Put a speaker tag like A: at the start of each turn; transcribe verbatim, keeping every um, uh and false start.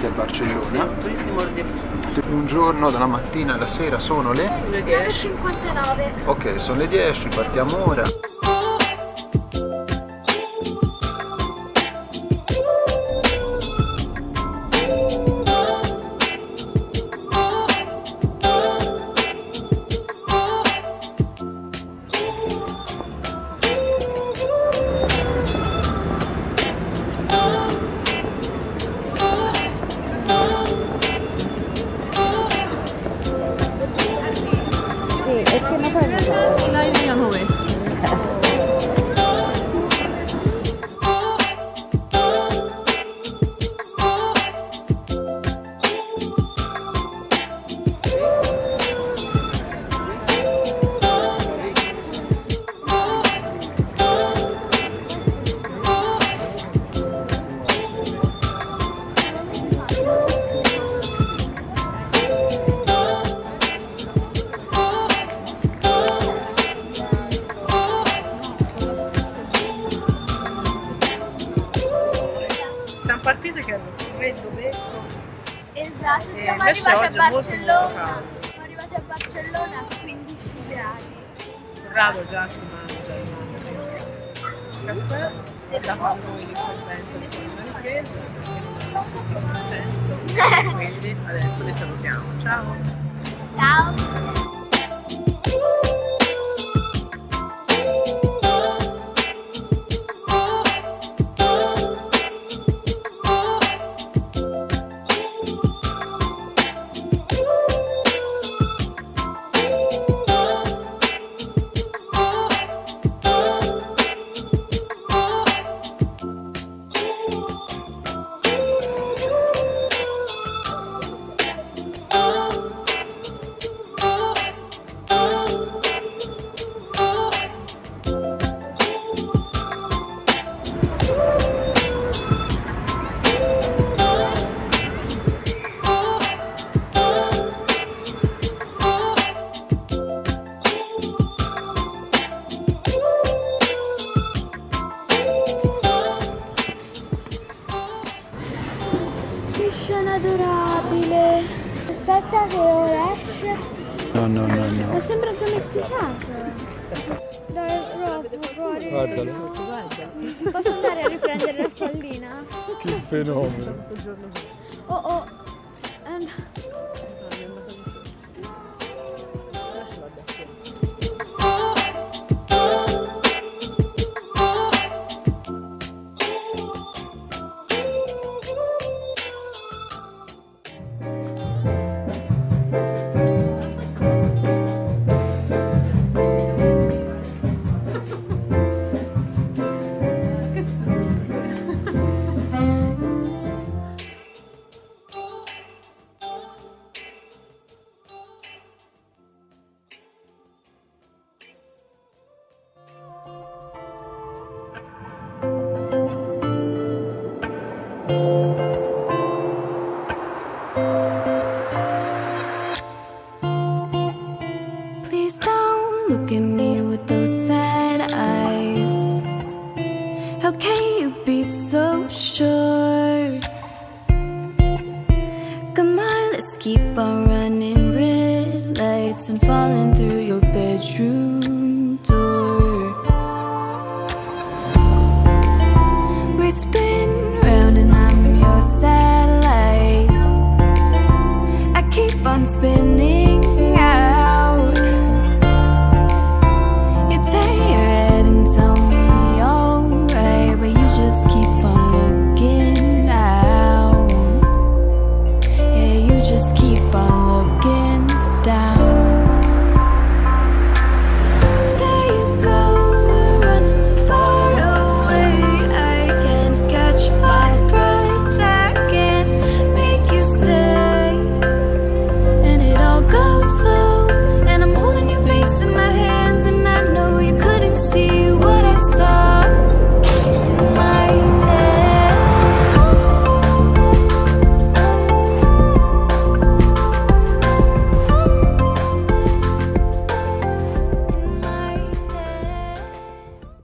A: turisti a Barcellona.
B: Sì, turisti mordi e fumi.
A: Un giorno, dalla mattina alla sera sono le?
B: Le dieci.
C: cinquantanove.
A: Ok, sono le dieci, partiamo ora.
B: La linea nove. Siamo partite che era freddo, vecchio.
C: Esatto,
B: Eh,
C: siamo
B: invece
C: arrivati a
B: oggi è molto, molto
C: Barcellona.
B: caldo.
C: Siamo arrivati a Barcellona a quindici gradi.
B: Corrado già si mangia il nostro caffè e da quando noi ricompensa di fare una ripresa perché non ha nessun senso. Quindi adesso li salutiamo. Ciao!
C: Ciao! Che scena adorabile! Aspetta che ora esce.
A: No, no, no, no.
C: Ma sembra domesticato. Dai, Rob, fuori.
A: Guardalo.
C: Posso andare a riprendere la pallina?
A: Che fenomeno.
C: Oh oh. Ehm,
D: Please don't look at me with those sad eyes. How can you be so sure? Come on, let's keep on running red lights and falling through your bedroom door. We spin round and I'm your satellite. I keep on spinning.